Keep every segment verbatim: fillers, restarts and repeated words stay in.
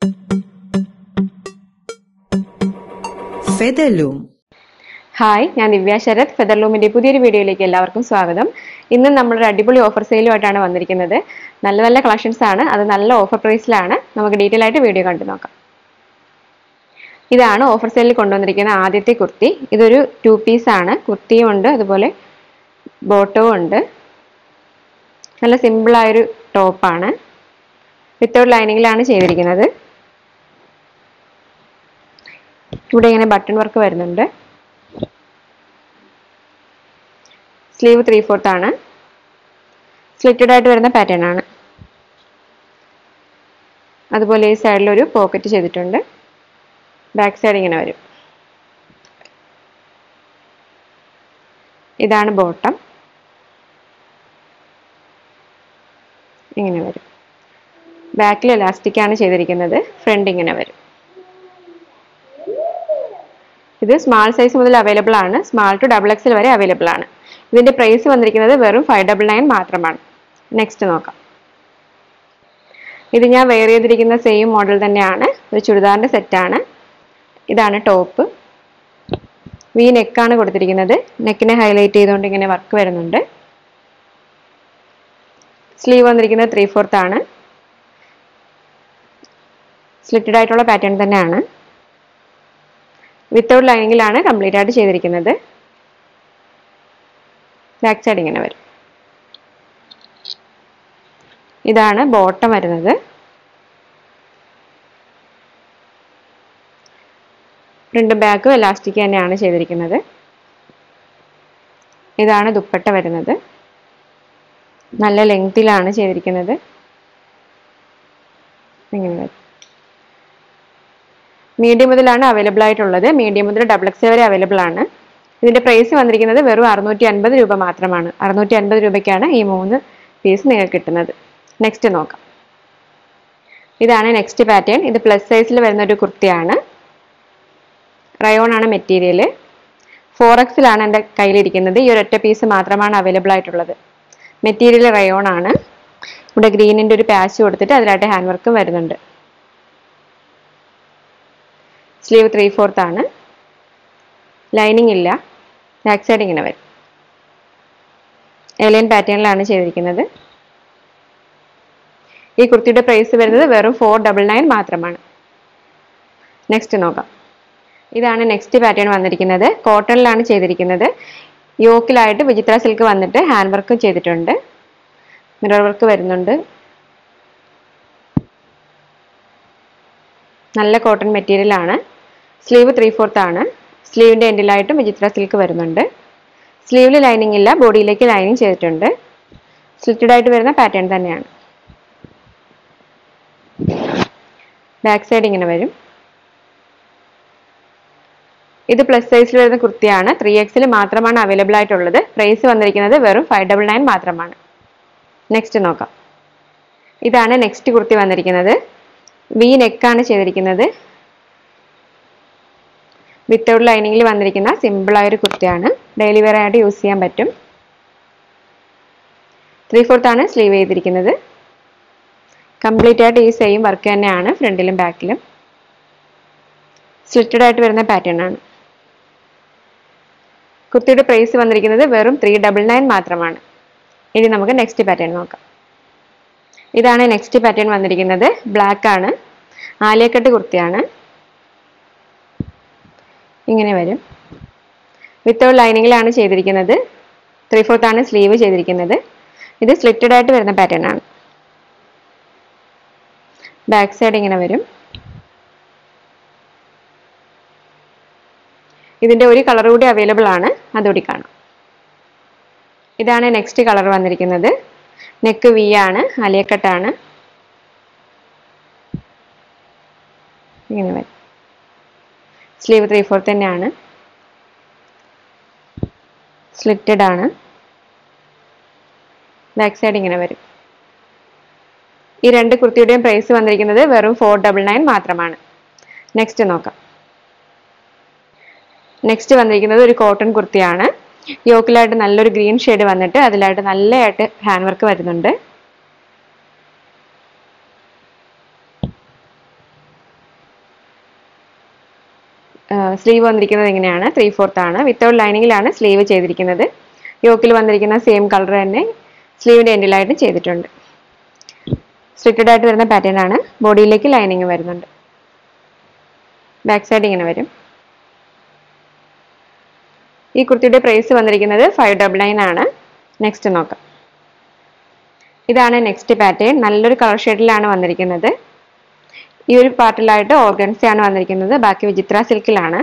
Featherloom. Hi, ഞാൻ ദിവ്യ ശരത്. ഫെദർലൂമിന്റെ പുതിയൊരു വീഡിയോയിലേക്ക് എല്ലാവർക്കും സ്വാഗതം. ഇന്ന് നമ്മളൊരു അടിപൊളി ഓഫർ സെയിലുമായിട്ടാണ് വന്നിരിക്കുന്നത്. നല്ല നല്ല കളക്ഷൻസ് ആണ്, അത് നല്ല ഓഫർ പ്രൈസിലാണ്. നമുക്ക് ഡീറ്റെയിൽ ആയിട്ട് വീഡിയോ കണ്ടു നോക്കാം. ഇതാണ് ഓഫർ സെയിലിൽ കൊണ്ടുവന്നിരിക്കുന്ന ആദ്യത്തെ കുർത്തി. ഇതൊരു ടു പീസ് ആണ്. കുർത്തിയും ഉണ്ട്, അതുപോലെ ബോട്ടവും ഉണ്ട്. നല്ല സിമ്പിളായൊരു ടോപ്പാണ്. വിത്തൗട്ട് ലൈനിങ്ങിലാണ് ചെയ്തിരിക്കുന്നത്. ഇവിടെ ഇങ്ങനെ ബട്ടൺ വർക്ക് വരുന്നുണ്ട്. സ്ലീവ് ത്രീ ഫോർത്ത് ആണ്. സ്ലിറ്റഡ് ആയിട്ട് വരുന്ന പാറ്റേൺ ആണ്. അതുപോലെ ഈ സൈഡിൽ ഒരു പോക്കറ്റ് ചെയ്തിട്ടുണ്ട്. ബാക്ക് സൈഡ് ഇങ്ങനെ വരും. ഇതാണ് ബോട്ടം. ഇങ്ങനെ വരും. ബാക്കിൽ എലാസ്റ്റിക് ആണ് ചെയ്തിരിക്കുന്നത്. ഫ്രണ്ട് ഇങ്ങനെ വരും. ഇത് സ്മാൾ സൈസ് മുതൽ അവൈലബിൾ ആണ്. സ്മാൾ ടു ഡബിൾ എക്സൽ വരെ അവൈലബിൾ ആണ്. ഇതിന്റെ പ്രൈസ് വന്നിരിക്കുന്നത് വെറും ഫൈവ് ഡബിൾ നയൻ മാത്രമാണ്. നെക്സ്റ്റ് നോക്കാം. ഇത് ഞാൻ വെയർ ചെയ്തിരിക്കുന്ന സെയിം മോഡൽ തന്നെയാണ്. ഒരു ചുരിദാറിന്റെ സെറ്റാണ്. ഇതാണ് ടോപ്പ്. വി നെക്കാണ് കൊടുത്തിരിക്കുന്നത്. നെക്കിനെ ഹൈലൈറ്റ് ചെയ്തുകൊണ്ട് ഇങ്ങനെ വർക്ക് വരുന്നുണ്ട്. സ്ലീവ് വന്നിരിക്കുന്നത് ത്രീ ഫോർത്ത് ആണ്. സ്ലിറ്റഡ് ആയിട്ടുള്ള പാറ്റേൺ തന്നെയാണ്. വിത്തൗട്ട് ലൈനിങ്ങിലാണ് കംപ്ലീറ്റ് ആയിട്ട് ചെയ്തിരിക്കുന്നത്. ബാക്ക് സൈഡ് ഇങ്ങനെ വരും. ഇതാണ് ബോട്ടം വരുന്നത്. ഫ്രണ്ടും ബാക്കും എലാസ്റ്റിക് തന്നെയാണ് ചെയ്തിരിക്കുന്നത്. ഇതാണ് ദുപ്പട്ട വരുന്നത്. നല്ല ലെങ്തിലാണ് ചെയ്തിരിക്കുന്നത്. ഇങ്ങനെ വരും. മീഡിയം മുതലാണ് അവൈലബിൾ ആയിട്ടുള്ളത്. മീഡിയം മുതൽ ഡബിൾ എക്സ് വരെ അവൈലബിൾ ആണ്. ഇതിന്റെ പ്രൈസ് വന്നിരിക്കുന്നത് വെറും അറുന്നൂറ്റി അൻപത് രൂപ മാത്രമാണ്. അറുന്നൂറ്റി അൻപത് രൂപയ്ക്കാണ് ഈ മൂന്ന് പീസ് നിങ്ങൾക്ക് കിട്ടുന്നത്. നെക്സ്റ്റ് നോക്കാം. ഇതാണ് നെക്സ്റ്റ് പാറ്റേൺ. ഇത് പ്ലസ് സൈസിൽ വരുന്ന ഒരു കുർത്തിയാണ്. റയോൺ ആണ് മെറ്റീരിയൽ. ഫോർ എക്സിലാണ് എൻ്റെ കയ്യിലിരിക്കുന്നത്. ഈ ഒരൊറ്റ പീസ് മാത്രമാണ് അവൈലബിൾ ആയിട്ടുള്ളത്. മെറ്റീരിയൽ റയോൺ ആണ്. ഇവിടെ ഗ്രീനിന്റെ ഒരു പാച്ച് കൊടുത്തിട്ട് അതിലായിട്ട് ഹാൻഡ് വർക്കും വരുന്നുണ്ട്. സ്ലീവ് ത്രീ ഫോർത്ത് ആണ്. ലൈനിങ് ഇല്ല. ബാക്ക് സൈഡ് ഇങ്ങനെ വരും. ഏലിയൻ പാറ്റേണിലാണ് ചെയ്തിരിക്കുന്നത്. ഈ കുർത്തിയുടെ പ്രൈസ് വരുന്നത് വെറും ഫോർ ഡബിൾ നയൻ മാത്രമാണ്. നെക്സ്റ്റ് നോക്കാം. ഇതാണ് നെക്സ്റ്റ് പാറ്റേൺ വന്നിരിക്കുന്നത്. കോട്ടണിലാണ് ചെയ്തിരിക്കുന്നത്. യോക്കിലായിട്ട് വിചിത്ര സിൽക്ക് വന്നിട്ട് ഹാൻഡ് വർക്കും ചെയ്തിട്ടുണ്ട്. മിറർ വർക്ക് വരുന്നുണ്ട്. നല്ല കോട്ടൺ മെറ്റീരിയൽ ആണ്. സ്ലീവ് ത്രീ ഫോർത്ത് ആണ്. സ്ലീവിന്റെ എൻഡിലായിട്ടും വിചിത്ര സിൽക്ക് വരുന്നുണ്ട്. സ്ലീവിൽ ലൈനിങ് ഇല്ല. ബോഡിയിലേക്ക് ലൈനിങ് ചെയ്തിട്ടുണ്ട്. സ്ലിറ്റഡ് ആയിട്ട് വരുന്ന പാറ്റേൺ തന്നെയാണ്. ബാക്ക് സൈഡ് ഇങ്ങനെ വരും. ഇത് പ്ലസ് സൈസിൽ വരുന്ന കുർത്തിയാണ്. ത്രീ എക്സിൽ മാത്രമാണ് അവൈലബിൾ ആയിട്ടുള്ളത്. പ്രൈസ് വന്നിരിക്കുന്നത് വെറും ഫൈവ് ഡബിൾ നയൻ മാത്രമാണ്. നെക്സ്റ്റ് നോക്കാം. ഇതാണ് നെക്സ്റ്റ് കുർത്തി വന്നിരിക്കുന്നത്. വി നെക്കാണ് ചെയ്തിരിക്കുന്നത്. വിത്തൗട്ട് ലൈനിങ്ങിൽ വന്നിരിക്കുന്ന സിമ്പിൾ ആയൊരു കുർത്തിയാണ്. ഡെയിലി വെയർ ആയിട്ട് യൂസ് ചെയ്യാൻ പറ്റും. ത്രീ ഫോർത്ത് ആണ് സ്ലീവ് ചെയ്തിരിക്കുന്നത്. കംപ്ലീറ്റ് ആയിട്ട് ഈ സെയിം വർക്ക് തന്നെയാണ് ഫ്രണ്ടിലും ബാക്കിലും. സ്ലിറ്റഡ് ആയിട്ട് വരുന്ന പാറ്റേൺ ആണ്. കുർത്തിയുടെ പ്രൈസ് വന്നിരിക്കുന്നത് വെറും ത്രീ ഡബിൾ നയൻ മാത്രമാണ്. ഇനി നമുക്ക് നെക്സ്റ്റ് പാറ്റേൺ നോക്കാം. ഇതാണ് നെക്സ്റ്റ് പാറ്റേൺ വന്നിരിക്കുന്നത്. ബ്ലാക്ക് ആണ്. ആലിയക്കട്ട് കുർത്തിയാണ്. ഇങ്ങനെ വരും. വിത്തൗട്ട് ലൈനിങ്ങിലാണ് ചെയ്തിരിക്കുന്നത്. ത്രീ ഫോർത്ത് ആണ് സ്ലീവ് ചെയ്തിരിക്കുന്നത്. ഇത് സ്ലിറ്റഡ് ആയിട്ട് വരുന്ന പാറ്റേൺ ആണ്. ബാക്ക് സൈഡ് ഇങ്ങനെ വരും. ഇതിന്റെ ഒരു കളർ കൂടി അവൈലബിൾ ആണ്. അതുകൂടി കാണാം. ഇതാണ് നെക്സ്റ്റ് കളർ വന്നിരിക്കുന്നത്. നെക്ക് വി ആണ്. ആലിയക്കട്ടാണ്. ഇങ്ങനെ വരും. സ്ലീവ് ത്രീ ഫോർത്ത് തന്നെയാണ്. സ്ലിറ്റഡ് ആണ്. ബാക്ക് സൈഡ് ഇങ്ങനെ വരും. ഈ രണ്ട് കുർത്തിയുടെയും പ്രൈസ് വന്നിരിക്കുന്നത് വെറും ഫോർ ഡബിൾ നയൻ മാത്രമാണ്. നെക്സ്റ്റ് നോക്കാം. നെക്സ്റ്റ് വന്നിരിക്കുന്നത് ഒരു കോട്ടൺ കുർത്തിയാണ്. യോക്കിലായിട്ട് നല്ലൊരു ഗ്രീൻ ഷെയ്ഡ് വന്നിട്ട് അതിലായിട്ട് നല്ലതായിട്ട് ഹാൻഡ് വർക്ക് വരുന്നുണ്ട്. സ്ലീവ് വന്നിരിക്കുന്നത് ഇങ്ങനെയാണ്, ത്രീ ഫോർത്ത് ആണ്. വിത്തൗട്ട് ലൈനിങ്ങിലാണ് സ്ലീവ് ചെയ്തിരിക്കുന്നത്. യോക്കിൽ വന്നിരിക്കുന്ന സെയിം കളർ തന്നെ സ്ലീവിൻ്റെ എൻഡിലായിട്ട് ചെയ്തിട്ടുണ്ട്. സ്ട്രിക്റ്റഡ് ആയിട്ട് വരുന്ന പാറ്റേൺ ആണ്. ബോഡിയിലേക്ക് ലൈനിങ് വരുന്നുണ്ട്. ബാക്ക് സൈഡ് ഇങ്ങനെ വരും. ഈ കുർത്തിയുടെ പ്രൈസ് വന്നിരിക്കുന്നത് ഫൈവ് ഡബിൾ നയൻ ആണ്. നെക്സ്റ്റ് നോക്കാം. ഇതാണ് നെക്സ്റ്റ് പാറ്റേൺ. നല്ലൊരു കളർ ഷെയ്ഡിലാണ് വന്നിരിക്കുന്നത്. ഈ ഒരു പാർട്ടിലായിട്ട് ഓർഗൻസയാണ് വന്നിരിക്കുന്നത്. ബാക്കി വിചിത്ര സിൽക്കിലാണ്.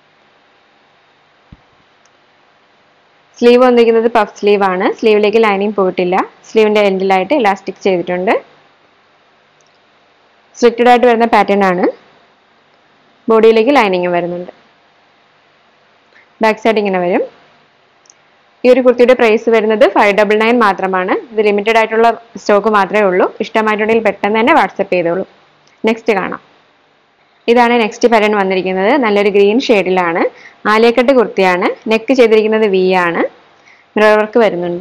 സ്ലീവ് വന്നിരിക്കുന്നത് പഫ് സ്ലീവ് ആണ്. സ്ലീവിലേക്ക് ലൈനിങ് പോയിട്ടില്ല. സ്ലീവിന്റെ എൻഡിലായിട്ട് ഇലാസ്റ്റിക് ചെയ്തിട്ടുണ്ട്. സ്ട്രിക്റ്റഡ് ആയിട്ട് വരുന്ന പാറ്റേൺ ആണ്. ബോഡിയിലേക്ക് ലൈനിങ് വരുന്നുണ്ട്. ബാക്ക് സൈഡ് ഇങ്ങനെ വരും. ഈ ഒരു കുർത്തിയുടെ പ്രൈസ് വരുന്നത് ഫൈവ് ഡബിൾ നയൻ മാത്രമാണ്. ഇത് ലിമിറ്റഡ് ആയിട്ടുള്ള സ്റ്റോക്ക് മാത്രമേ ഉള്ളൂ. ഇഷ്ടമായിട്ടുണ്ടെങ്കിൽ പെട്ടെന്ന് തന്നെ വാട്സപ്പ് ചെയ്തോളൂ. നെക്സ്റ്റ് കാണാം. ഇതാണ് നെക്സ്റ്റ് പാറ്റേൺ വന്നിരിക്കുന്നത്. നല്ലൊരു ഗ്രീൻ ഷെയ്ഡിലാണ്. ആലിയക്കട്ട് കുർത്തിയാണ്. നെക്ക് ചെയ്തിരിക്കുന്നത് വി ആണ്. മിറർ വർക്ക് വരുന്നുണ്ട്.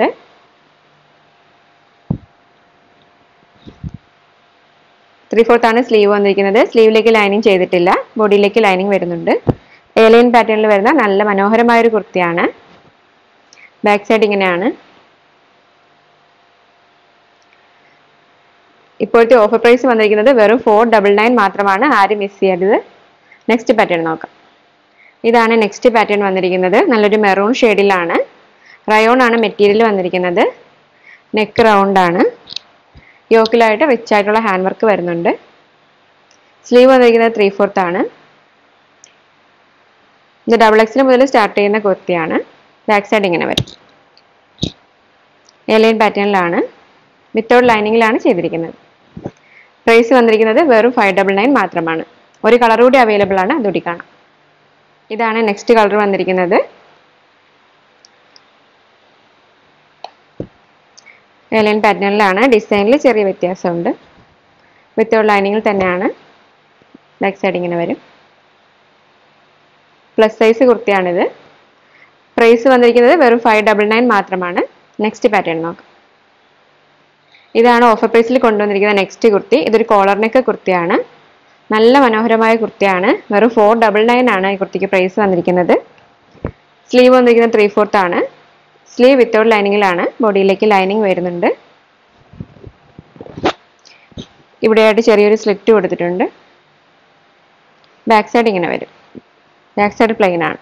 ത്രീ ഫോർത്ത് ആണ് സ്ലീവ് വന്നിരിക്കുന്നത്. സ്ലീവിലേക്ക് ലൈനിങ് ചെയ്തിട്ടില്ല. ബോഡിയിലേക്ക് ലൈനിങ് വരുന്നുണ്ട്. എലൈൻ പാറ്റേണിൽ വരുന്ന നല്ല മനോഹരമായ ഒരു കുർത്തിയാണ്. ബാക്ക് സൈഡ് ഇങ്ങനെയാണ്. ഇപ്പോഴത്തെ ഓഫർ പ്രൈസ് വന്നിരിക്കുന്നത് വെറും ഫോർ ഡബിൾ നയൻ മാത്രമാണ്. ആരും മിസ് ചെയ്യരുത്. നെക്സ്റ്റ് പാറ്റേൺ നോക്കാം. ഇതാണ് നെക്സ്റ്റ് പാറ്റേൺ വന്നിരിക്കുന്നത്. നല്ലൊരു മെറൂൺ ഷെയ്ഡിലാണ്. റയോൺ ആണ് മെറ്റീരിയൽ വന്നിരിക്കുന്നത്. നെക്ക് റൗണ്ട് ആണ്. യോക്കിലായിട്ട് റിച്ച് ആയിട്ടുള്ള ഹാൻഡ് വർക്ക് വരുന്നുണ്ട്. സ്ലീവ് വന്നിരിക്കുന്നത് ത്രീ ഫോർത്ത് ആണ്. ഇത് ഡബിൾ എക്സിന് മുതൽ സ്റ്റാർട്ട് ചെയ്യുന്ന കുർത്തിയാണ്. ബാക്ക് സൈഡ് ഇങ്ങനെ വരും. എലൈൻ പാറ്റേണിലാണ്. വിത്തൗട്ട് ലൈനിങ്ങിലാണ് ചെയ്തിരിക്കുന്നത്. പ്രൈസ് വന്നിരിക്കുന്നത് വെറും ഫൈവ് ഡബിൾ നയൻ മാത്രമാണ്. ഒരു കളർ കൂടി അവൈലബിൾ ആണ്. അതുകൂടി കാണാം. ഇതാണ് നെക്സ്റ്റ് കളർ വന്നിരിക്കുന്നത്. എലൈൻ പാറ്റേണിലാണ്. ഡിസൈനിൽ ചെറിയ വ്യത്യാസമുണ്ട്. വിത്തൗട്ട് ലൈനിങ്ങിൽ തന്നെയാണ്. ബാക്ക് സൈഡ് ഇങ്ങനെ വരും. Plus size കുർത്തിയാണിത്. പ്രൈസ് വന്നിരിക്കുന്നത് വെറും ഫൈവ് ഡബിൾ നയൻ മാത്രമാണ്. നെക്സ്റ്റ് പാറ്റേൺ നോക്കാം. ഇതാണ് ഓഫർ പ്രൈസിൽ കൊണ്ടുവന്നിരിക്കുന്ന നെക്സ്റ്റ് കുർത്തി. ഇതൊരു കോളർ നെക്ക് കുർത്തിയാണ്. നല്ല മനോഹരമായ കുർത്തിയാണ്. വെറും ഫോർ ഡബിൾ നയൻ ആണ് ഈ കുർത്തിക്ക് പ്രൈസ് വന്നിരിക്കുന്നത്. സ്ലീവ് വന്നിരിക്കുന്നത് ത്രീ ഫോർത്ത് ആണ്. സ്ലീവ് വിത്തൗട്ട് ലൈനിങ്ങിലാണ്. ബോഡിയിലേക്ക് ലൈനിങ് വരുന്നുണ്ട്. ഇവിടെയായിട്ട് ചെറിയൊരു സ്ലിറ്റ് കൊടുത്തിട്ടുണ്ട്. ബാക്ക് സൈഡ് ഇങ്ങനെ വരും. ബാക്ക് സൈഡ് പ്ലെയിൻ ആണ്.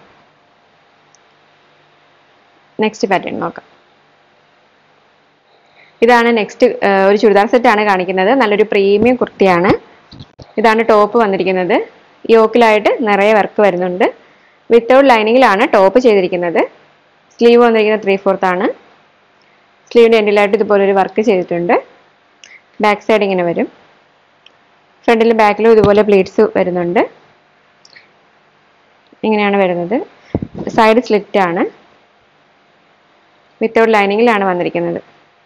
നെക്സ്റ്റ് പാറ്റേൺ നോക്കാം. ഇതാണ് നെക്സ്റ്റ് ഒരു ചുരിദാർ സെറ്റ് ആണ് കാണിക്കുന്നത്. നല്ലൊരു പ്രീമിയം കുർത്തിയാണ്. ഇതാണ് ടോപ്പ് വന്നിരിക്കുന്നത്. യോക്കിലായിട്ട് നിറയെ വർക്ക് വരുന്നുണ്ട്. വിത്തൗട്ട് ലൈനിങ്ങിലാണ് ടോപ്പ് ചെയ്തിരിക്കുന്നത്. സ്ലീവ് വന്നിരിക്കുന്നത് ത്രീ ഫോർത്ത് ആണ്. സ്ലീവിൻ്റെ എൻഡിലായിട്ട് ഇതുപോലൊരു വർക്ക് ചെയ്തിട്ടുണ്ട്. ബാക്ക് സൈഡ് ഇങ്ങനെ വരും. ഫ്രണ്ടിലും ബാക്കിലും ഇതുപോലെ പ്ലീറ്റ്സ് വരുന്നുണ്ട്. ഇങ്ങനെയാണ് വരുന്നത്. സൈഡ് സ്ലിറ്റ് ആണ്. വിത്തൗട്ട് ലൈനിങ്ങിലാണ് വന്നിരിക്കുന്നത്.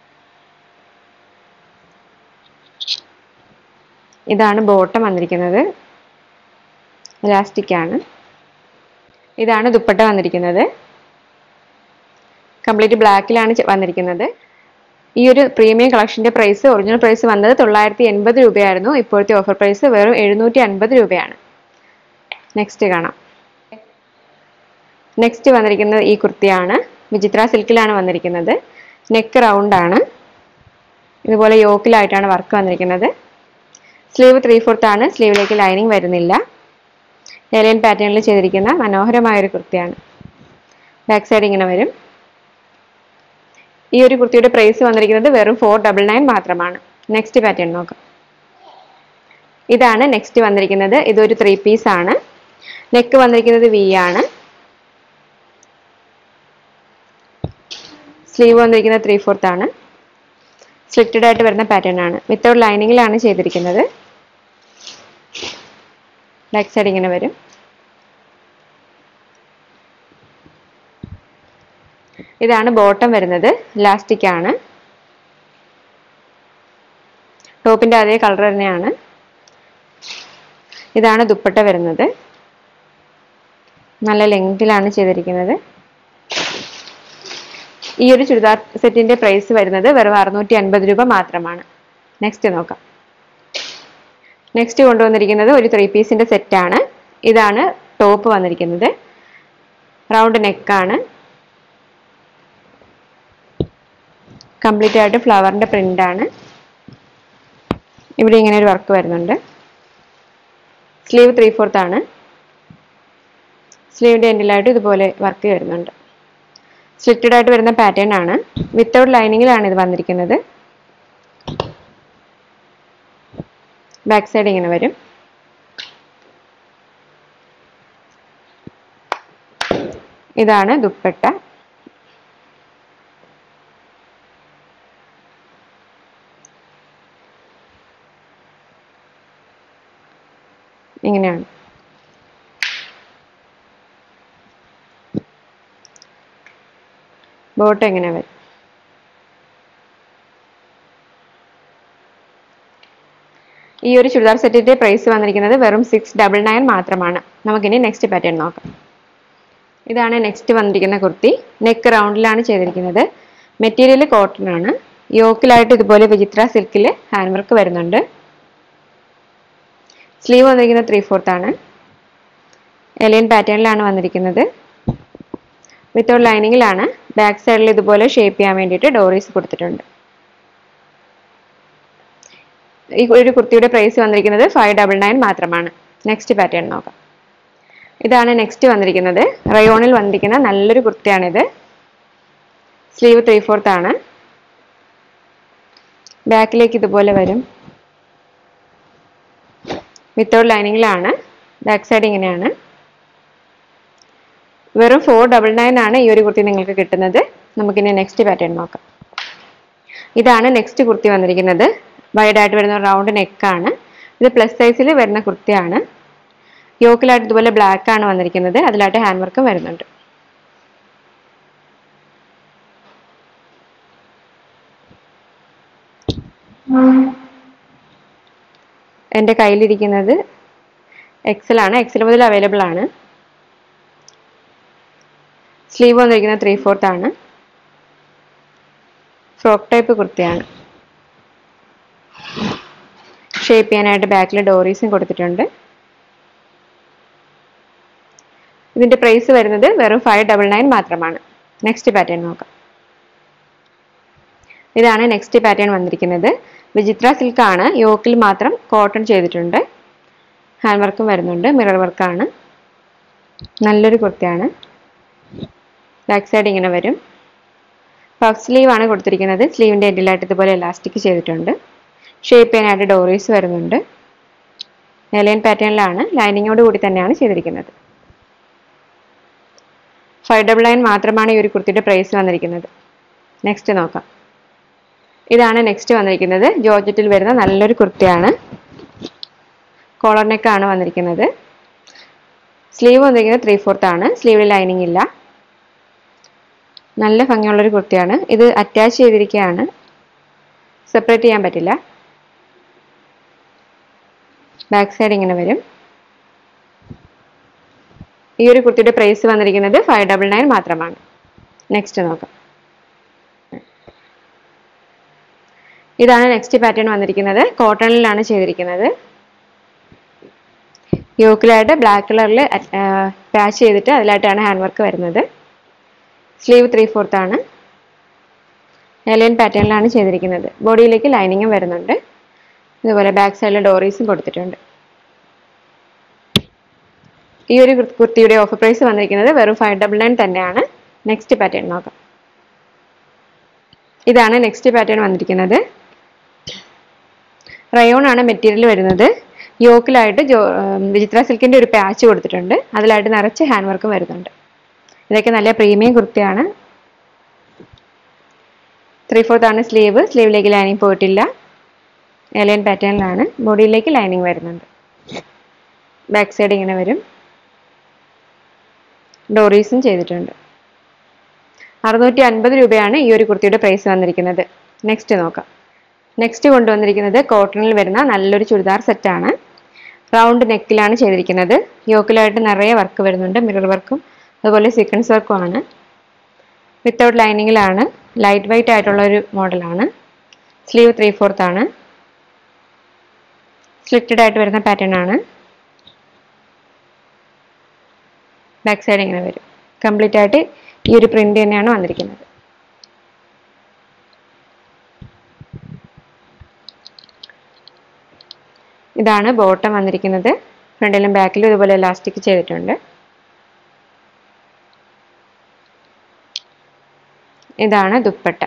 ഇതാണ് ബോട്ടം വന്നിരിക്കുന്നത്. ഇലാസ്റ്റിക് ആണ്. ഇതാണ് ദുപ്പട്ട വന്നിരിക്കുന്നത്. കംപ്ലീറ്റ് ബ്ലാക്കിലാണ് വന്നിരിക്കുന്നത്. ഈ ഒരു പ്രീമിയം കളക്ഷൻ്റെ പ്രൈസ് ഒറിജിനൽ പ്രൈസ് വന്നത് തൊള്ളായിരത്തി എൺപത് രൂപയായിരുന്നു. ഇപ്പോഴത്തെ ഓഫർ പ്രൈസ് വെറും എഴുന്നൂറ്റി അൻപത് രൂപയാണ്. നെക്സ്റ്റ് കാണാം. നെക്സ്റ്റ് വന്നിരിക്കുന്നത് ഈ കുർത്തിയാണ്. വിചിത്ര സിൽക്കിലാണ് വന്നിരിക്കുന്നത്. നെക്ക് റൗണ്ട് ആണ്. ഇതുപോലെ യോക്കിലായിട്ടാണ് വർക്ക് വന്നിരിക്കുന്നത്. സ്ലീവ് ത്രീ ഫോർത്ത് ആണ്. സ്ലീവിലേക്ക് ലൈനിങ് വരുന്നില്ല. എലൈൻ പാറ്റേണിൽ ചെയ്തിരിക്കുന്ന മനോഹരമായൊരു കുർത്തിയാണ്. ബാക്ക് സൈഡ് ഇങ്ങനെ വരും. ഈ ഒരു കുർത്തിയുടെ പ്രൈസ് വന്നിരിക്കുന്നത് വെറും ഫോർ ഡബിൾ നയൻ മാത്രമാണ്. നെക്സ്റ്റ് പാറ്റേൺ നോക്കാം. ഇതാണ് നെക്സ്റ്റ് വന്നിരിക്കുന്നത്. ഇതൊരു ത്രീ പീസ് ആണ്. നെക്ക് വന്നിരിക്കുന്നത് വി ആണ്. സ്ലീവ് വന്നിരിക്കുന്നത് ത്രീ ഫോർത്ത് ആണ്. സ്ട്രിക്റ്റഡ് ആയിട്ട് വരുന്ന പാറ്റേൺ ആണ്. വിത്തൗട്ട് ലൈനിങ്ങിലാണ് ചെയ്തിരിക്കുന്നത്. ബാക്ക് സൈഡ് ഇങ്ങനെ വരും. ഇതാണ് ബോട്ടം വരുന്നത്. ഇലാസ്റ്റിക് ആണ്. ടോപ്പിന്റെ അതേ കളർ തന്നെയാണ്. ഇതാണ് ദുപ്പട്ട വരുന്നത്. നല്ല ലെങ്തിലാണ് ചെയ്തിരിക്കുന്നത്. ഈ ഒരു ചുരിദാർ സെറ്റിന്റെ പ്രൈസ് വരുന്നത് വെറും അറുന്നൂറ്റി അൻപത് രൂപ മാത്രമാണ്. നെക്സ്റ്റ് നോക്കാം. നെക്സ്റ്റ് കൊണ്ടുവന്നിരിക്കുന്നത് ഒരു ത്രീ പീസിന്റെ സെറ്റാണ്. ഇതാണ് ടോപ്പ് വന്നിരിക്കുന്നത്. റൗണ്ട് നെക്കാണ്. കംപ്ലീറ്റ് ആയിട്ട് ഫ്ലവറിന്റെ പ്രിന്റ് ആണ്. ഇവിടെ ഇങ്ങനെ ഒരു വർക്ക് വരുന്നുണ്ട്. സ്ലീവ് ത്രീ ഫോർത്ത് ആണ്. സ്ലീവിന്റെ എൻഡിലായിട്ട് ഇതുപോലെ വർക്ക് വരുന്നുണ്ട്. സ്ലിറ്റഡ് ആയിട്ട് വരുന്ന പാറ്റേൺ ആണ്. വിത്തൗട്ട് ലൈനിങ്ങിലാണ് ഇത് വന്നിരിക്കുന്നത്. ബാക്ക് സൈഡ് ഇങ്ങനെ വരും. ഇതാണ് ദുപ്പട്ട. ഇങ്ങനെയാണ്. ബോട്ടം എങ്ങനെ വരും. ഈ ഒരു ചുരിദാർ സെറ്റിന്റെ പ്രൈസ് വന്നിരിക്കുന്നത് വെറും സിക്സ് ഡബിൾ നയൻ മാത്രമാണ്. നമുക്കിനി നെക്സ്റ്റ് പാറ്റേൺ നോക്കാം. ഇതാണ് നെക്സ്റ്റ് വന്നിരിക്കുന്ന കുർത്തി. നെക്ക് റൗണ്ടിലാണ് ചെയ്തിരിക്കുന്നത്. മെറ്റീരിയൽ കോട്ടൺ ആണ്. യോക്കിലായിട്ട് ഇതുപോലെ വിചിത്ര സിൽക്കിൽ ഹാൻഡ് വർക്ക് വരുന്നുണ്ട്. സ്ലീവ് വന്നിരിക്കുന്നത് ത്രീ ഫോർത്ത് ആണ്. എലിയൻ പാറ്റേണിലാണ് വന്നിരിക്കുന്നത്. വിത്തൗട്ട് ലൈനിങ്ങിലാണ്. ബാക്ക് സൈഡിൽ ഇതുപോലെ ഷേപ്പ് ചെയ്യാൻ വേണ്ടിയിട്ട് ഡോറീസ് കൊടുത്തിട്ടുണ്ട്. ഈ ഒരു കുർത്തിയുടെ പ്രൈസ് വന്നിരിക്കുന്നത് ഫൈവ് ഡബിൾ നയൻ മാത്രമാണ്. നെക്സ്റ്റ് പാറ്റേൺ നോക്കാം. ഇതാണ് നെക്സ്റ്റ് വന്നിരിക്കുന്നത്. റയോണിൽ വന്നിരിക്കുന്ന നല്ലൊരു കുർത്തിയാണിത്. സ്ലീവ് ത്രീ ഫോർത്ത് ആണ്. ബാക്കിലേക്ക് ഇതുപോലെ വരും. വിത്തൗട്ട് ലൈനിങ്ങിലാണ്. ബാക്ക് സൈഡ് ഇങ്ങനെയാണ്. വെറും ഫോർ ഡബിൾ നയൻ ആണ് ഈ ഒരു കുർത്തി നിങ്ങൾക്ക് കിട്ടുന്നത്. നമുക്കിനി നെക്സ്റ്റ് പാറ്റേൺ നോക്കാം. ഇതാണ് നെക്സ്റ്റ് കുർത്തി വന്നിരിക്കുന്നത്. വൈഡായിട്ട് വരുന്ന റൗണ്ട് നെക്കാണ്. ഇത് പ്ലസ് സൈസിൽ വരുന്ന കുർത്തിയാണ്. യോക്കിലായിട്ട് ഇതുപോലെ ബ്ലാക്ക് ആണ് വന്നിരിക്കുന്നത്. അതിലായിട്ട് ഹാൻഡ് വർക്കും വരുന്നുണ്ട്. എൻ്റെ കയ്യിലിരിക്കുന്നത് എക്സൽ ആണ്. എക്സൽ മുതൽ അവൈലബിൾ ആണ്. സ്ലീവ് വന്നിരിക്കുന്നത് ത്രീ ഫോർത്ത് ആണ്. ഫ്രോക്ക് ടൈപ്പ് കുർത്തിയാണ്. ഷേപ്പ് ചെയ്യാനായിട്ട് ബാക്കിൽ ഡോറീസും കൊടുത്തിട്ടുണ്ട്. ഇതിന്റെ പ്രൈസ് വരുന്നത് വെറും ഫൈവ് ഡബിൾ നയൻ മാത്രമാണ്. നെക്സ്റ്റ് പാറ്റേൺ നോക്കാം. ഇതാണ് നെക്സ്റ്റ് പാറ്റേൺ വന്നിരിക്കുന്നത്. വിചിത്ര സിൽക്ക് ആണ്. യോക്കിൽ മാത്രം കോട്ടൺ ചെയ്തിട്ടുണ്ട്. ഹാൻഡ് വർക്കും വരുന്നുണ്ട്. മിറർ വർക്കാണ്. നല്ലൊരു കുർത്തിയാണ്. ബാക്ക് സൈഡ് ഇങ്ങനെ വരും. പഫ് സ്ലീവ് ആണ് കൊടുത്തിരിക്കുന്നത്. സ്ലീവിന്റെ എൻഡിലായിട്ട് ഇതുപോലെ എലാസ്റ്റിക് ചെയ്തിട്ടുണ്ട്. ഷേപ്പ് ചെയ്യാനായിട്ട് ഡോറീസ് വരുന്നുണ്ട്. എലൈൻ പാറ്റേണിലാണ്. ലൈനിങ്ങോട് കൂടി തന്നെയാണ് ചെയ്തിരിക്കുന്നത്. ഫൈവ് ഡബിൾ നയൻ മാത്രമാണ് ഈ ഒരു കുർത്തിയുടെ പ്രൈസ് വന്നിരിക്കുന്നത്. നെക്സ്റ്റ് നോക്കാം. ഇതാണ് നെക്സ്റ്റ് വന്നിരിക്കുന്നത്. ജോർജറ്റിൽ വരുന്ന നല്ലൊരു കുർത്തിയാണ്. കോളർ നെക്കാണ് വന്നിരിക്കുന്നത്. സ്ലീവ് വന്നിരിക്കുന്നത് ത്രീ ഫോർത്ത് ആണ്. സ്ലീവിൽ ലൈനിങ് ഇല്ല. നല്ല ഭംഗിയുള്ളൊരു കുർത്തിയാണ്. ഇത് അറ്റാച്ച് ചെയ്തിരിക്കുകയാണ്. സെപ്പറേറ്റ് ചെയ്യാൻ പറ്റില്ല. ബാക്ക് സൈഡ് ഇങ്ങനെ വരും. ഈ ഒരു കുർത്തിയുടെ പ്രൈസ് വന്നിരിക്കുന്നത് ഫൈവ് ഡബിൾ നയൻ മാത്രമാണ്. നെക്സ്റ്റ് നോക്കാം. ഇതാണ് നെക്സ്റ്റ് പാറ്റേൺ വന്നിരിക്കുന്നത്. കോട്ടണിലാണ് ചെയ്തിരിക്കുന്നത്. യോക്കിലായിട്ട് ബ്ലാക്ക് കളറിൽ പാച്ച് ചെയ്തിട്ട് അതിലായിട്ടാണ് ഹാൻഡ് വർക്ക് വരുന്നത്. സ്ലീവ് ത്രീ ഫോർത്ത് ആണ്. എലൈൻ പാറ്റേണിലാണ് ചെയ്തിരിക്കുന്നത്. ബോഡിയിലേക്ക് ലൈനിങ്ങും വരുന്നുണ്ട്. ഇതുപോലെ ബാക്ക് സൈഡിൽ ഡോറീസും കൊടുത്തിട്ടുണ്ട്. ഈ ഒരു കുർത്തിയുടെ ഓഫർ പ്രൈസ് വന്നിരിക്കുന്നത് വെറും ഫൈവ് ഡബിൾ നയൻ തന്നെയാണ്. നെക്സ്റ്റ് പാറ്റേൺ നോക്കാം. ഇതാണ് നെക്സ്റ്റ് പാറ്റേൺ വന്നിരിക്കുന്നത്. റയോൺ ആണ് മെറ്റീരിയൽ വരുന്നത്. യോക്കിലായിട്ട് ജോ വിചിത്ര സിൽക്കിന്റെ ഒരു പാച്ച് കൊടുത്തിട്ടുണ്ട്. അതിലായിട്ട് നിറച്ച് ഹാൻഡ് വർക്കും വരുന്നുണ്ട്. ഇതൊക്കെ നല്ല പ്രീമിയം കുർത്തിയാണ്. ത്രീ ഫോർത്ത് ആണ് സ്ലീവ്. സ്ലീവിലേക്ക് ലൈനിങ് പോയിട്ടില്ല. എലൈൻ പാറ്റേണിലാണ്. ബോഡിയിലേക്ക് ലൈനിങ് വരുന്നുണ്ട്. ബാക്ക് സൈഡ് ഇങ്ങനെ വരും. ഡോറീസും ചെയ്തിട്ടുണ്ട്. അറുന്നൂറ്റി അൻപത് രൂപയാണ് ഈ ഒരു കുർത്തിയുടെ പ്രൈസ് വന്നിരിക്കുന്നത്. നെക്സ്റ്റ് നോക്കാം. നെക്സ്റ്റ് കൊണ്ടുവന്നിരിക്കുന്നത് കോട്ടണിൽ വരുന്ന നല്ലൊരു ചുരിദാർ സെറ്റാണ്. റൗണ്ട് നെക്കിലാണ് ചെയ്തിരിക്കുന്നത്. യോക്കിലായിട്ട് നിറയെ വർക്ക് വരുന്നുണ്ട്. മിറർ വർക്കും അതുപോലെ സീക്വൻസ് വർക്കും ആണ്. വിത്തൗട്ട് ലൈനിങ്ങിലാണ്. ലൈറ്റ് വെയിറ്റ് ആയിട്ടുള്ള ഒരു മോഡലാണ്. സ്ലീവ് ത്രീ ഫോർത്ത് ആണ്. സ്ലിറ്റഡ് ആയിട്ട് വരുന്ന പാറ്റേൺ ആണ്. ബാക്ക് സൈഡ് ഇങ്ങനെ വരും. കംപ്ലീറ്റ് ആയിട്ട് ഈ ഒരു പ്രിന്റ് തന്നെയാണ് വന്നിരിക്കുന്നത്. ഇതാണ് ബോട്ടം വന്നിരിക്കുന്നത്. ഫ്രണ്ടിലും ബാക്കിലും ഇതുപോലെ ഇലാസ്റ്റിക് ചെയ്തിട്ടുണ്ട്. ഇതാണ് ദുപ്പട്ട.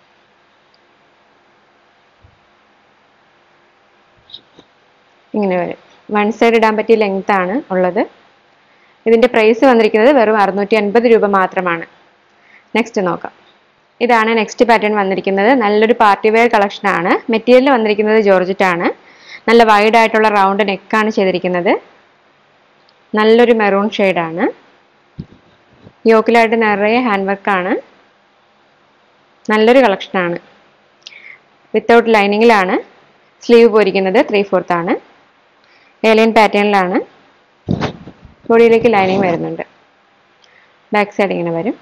ഇങ്ങനെ വരും. വൺ സൈഡ് ഇടാൻ പറ്റിയ ലെങ്ത് ആണ് ഉള്ളത്. ഇതിന്റെ പ്രൈസ് വന്നിരിക്കുന്നത് വെറും അറുന്നൂറ്റി അൻപത് രൂപ മാത്രമാണ്. നെക്സ്റ്റ് നോക്കാം. ഇതാണ് നെക്സ്റ്റ് പാറ്റേൺ വന്നിരിക്കുന്നത്. നല്ലൊരു പാർട്ടി വെയർ കളക്ഷൻ ആണ്. മെറ്റീരിയൽ വന്നിരിക്കുന്നത് ജോർജറ്റ് ആണ്. നല്ല വൈഡ് ആയിട്ടുള്ള റൗണ്ട് നെക്കാണ് ചെയ്തിരിക്കുന്നത്. നല്ലൊരു മെറൂൺ ഷെയ്ഡാണ്. യോക്കിലായിട്ട് നിറയെ ഹാൻഡ് വർക്കാണ്. നല്ലൊരു കളക്ഷനാണ്. വിത്തൗട്ട് ലൈനിങ്ങിലാണ് സ്ലീവ് പോയിരിക്കുന്നത്. ത്രീ ഫോർത്ത് ആണ്. ഏലിയൻ പാറ്റേണിലാണ്. ബോഡിയിലേക്ക് ലൈനിങ് വരുന്നുണ്ട്. ബാക്ക് സൈഡ് ഇങ്ങനെ വരും.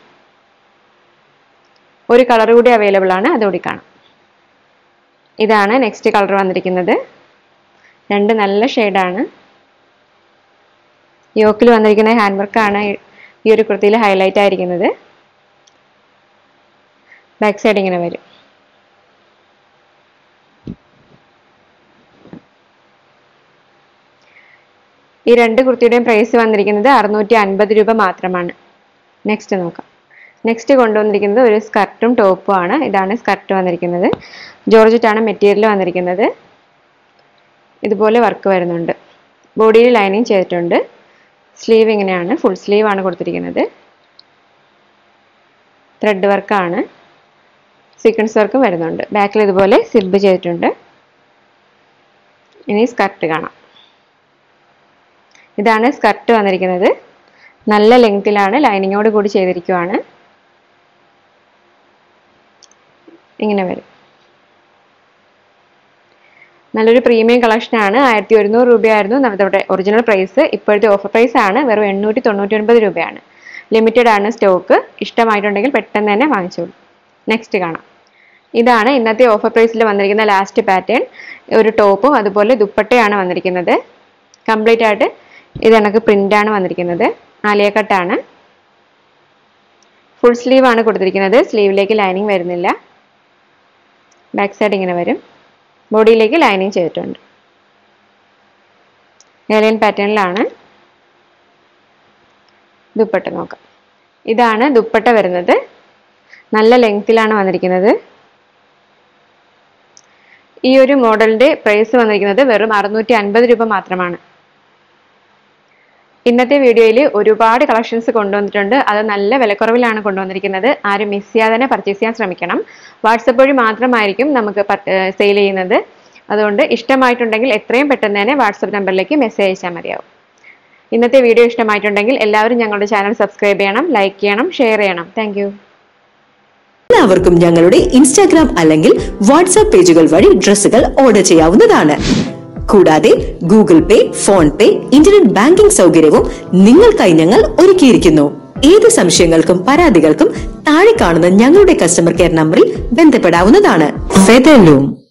ഒരു കളർ കൂടി അവൈലബിൾ ആണ്, അതുകൂടി കാണാം. ഇതാണ് നെക്സ്റ്റ് കളർ വന്നിരിക്കുന്നത്. രണ്ട് നല്ല ഷെയ്ഡാണ്. യോക്കിൽ വന്നിരിക്കുന്ന ഹാൻഡ് വർക്കാണ് ഈ ഒരു കുർത്തിയിൽ ഹൈലൈറ്റ് ആയിരിക്കുന്നത്. ബാക്ക് സൈഡ് ഇങ്ങനെ വരും. ഈ രണ്ട് കുർത്തിയുടെയും പ്രൈസ് വന്നിരിക്കുന്നത് അറുന്നൂറ്റി അൻപത് രൂപ മാത്രമാണ്. നെക്സ്റ്റ് നോക്കാം. നെക്സ്റ്റ് കൊണ്ടുവന്നിരിക്കുന്നത് ഒരു സ്കർട്ടും ടോപ്പും ആണ്. ഇതാണ് സ്കർട്ട് വന്നിരിക്കുന്നത്. ജോർജറ്റ് ആണ് മെറ്റീരിയൽ വന്നിരിക്കുന്നത്. ഇതുപോലെ വർക്ക് വരുന്നുണ്ട്. ബോഡിയിൽ ലൈനിങ് ചെയ്തിട്ടുണ്ട്. സ്ലീവ് ഇങ്ങനെയാണ്, ഫുൾ സ്ലീവ് ആണ് കൊടുത്തിരിക്കുന്നത്. ത്രെഡ് വർക്കാണ്. സീക്വൻസ് വർക്കും വരുന്നുണ്ട്. ബാക്കിൽ ഇതുപോലെ സിബ് ചെയ്തിട്ടുണ്ട്. ഇനി സ്കർട്ട് കാണാം. ഇതാണ് സ്കർട്ട് വന്നിരിക്കുന്നത്. നല്ല ലെങ്തിലാണ്, ലൈനിങ്ങോട് കൂടി ചെയ്തിരിക്കുവാണ്. ഇങ്ങനെ വരും. നല്ലൊരു പ്രീമിയം കളക്ഷൻ ആണ്. ആയിരത്തി ഒരുന്നൂറ് രൂപയായിരുന്നു നമ്മുടെ ഒറിജിനൽ പ്രൈസ്. ഇപ്പോഴത്തെ ഓഫർ പ്രൈസ് ആണ് വെറും എണ്ണൂറ്റി തൊണ്ണൂറ്റി ഒൻപത് രൂപയാണ്. ലിമിറ്റഡ് ആണ് സ്റ്റോക്ക്. ഇഷ്ടമായിട്ടുണ്ടെങ്കിൽ പെട്ടെന്ന് തന്നെ വാങ്ങിച്ചോളൂ. നെക്സ്റ്റ് കാണാം. ഇതാണ് ഇന്നത്തെ ഓഫർ പ്രൈസിൽ വന്നിരിക്കുന്ന ലാസ്റ്റ് പാറ്റേൺ. ഒരു ടോപ്പും അതുപോലെ ദുപ്പട്ടയാണ് വന്നിരിക്കുന്നത്. കംപ്ലീറ്റ് ആയിട്ട് ഇത് കണക്ക് പ്രിന്റ് ആണ് വന്നിരിക്കുന്നത്. ആലിയ കട്ടാണ്. ഫുൾ സ്ലീവ് ആണ് കൊടുത്തിരിക്കുന്നത്. സ്ലീവിലേക്ക് ലൈനിങ് വരുന്നില്ല. ബാക്ക് സൈഡ് ഇങ്ങനെ വരും. ബോഡിയിലേക്ക് ലൈനിങ് ചെയ്തിട്ടുണ്ട്. ഏലിയൻ പാറ്റേണിലാണ്. ദുപ്പട്ട നോക്കാം. ഇതാണ് ദുപ്പട്ട വരുന്നത്. നല്ല ലെങ്തിലാണ് വന്നിരിക്കുന്നത്. ഈ ഒരു മോഡലിന്റെ പ്രൈസ് വന്നിരിക്കുന്നത് വെറും അറുന്നൂറ്റി അൻപത് രൂപ മാത്രമാണ്. ഇന്നത്തെ വീഡിയോയിൽ ഒരുപാട് കളക്ഷൻസ് കൊണ്ടുവന്നിട്ടുണ്ട്. അത് നല്ല വിലക്കുറവിലാണ് കൊണ്ടുവന്നിരിക്കുന്നത്. ആരും മിസ് ചെയ്യാതെ തന്നെ പർച്ചേസ് ചെയ്യാൻ ശ്രമിക്കണം. വാട്സപ്പ് വഴി മാത്രമായിരിക്കും നമുക്ക് സെയിൽ ചെയ്യുന്നത്. അതുകൊണ്ട് ഇഷ്ടമായിട്ടുണ്ടെങ്കിൽ എത്രയും പെട്ടെന്ന് തന്നെ വാട്സപ്പ് നമ്പറിലേക്ക് മെസ്സേജ് അയച്ചാൽ മതിയാവും. ഇന്നത്തെ വീഡിയോ ഇഷ്ടമായിട്ടുണ്ടെങ്കിൽ എല്ലാവരും ഞങ്ങളുടെ ചാനൽ സബ്സ്ക്രൈബ് ചെയ്യണം, ലൈക്ക് ചെയ്യണം, ഷെയർ ചെയ്യണം. Thank you. എല്ലാവർക്കും ഞങ്ങളുടെ ഇൻസ്റ്റാഗ്രാം അല്ലെങ്കിൽ വാട്സ്ആപ്പ് പേജുകൾ വഴി ഡ്രസ്സുകൾ ഓർഡർ ചെയ്യാവുന്നതാണ്. കൂടാതെ Google pay, phone pay, internet banking സൗകര്യവും നിങ്ങൾക്കായി ഞങ്ങൾ ഒരുക്കിയിരിക്കുന്നു. ഏത് സംശയങ്ങൾക്കും പരാതികൾക്കും താഴെ കാണുന്ന ഞങ്ങളുടെ കസ്റ്റമർ കെയർ നമ്പറിൽ ബന്ധപ്പെടാവുന്നതാണ്. ഫെദർലൂം.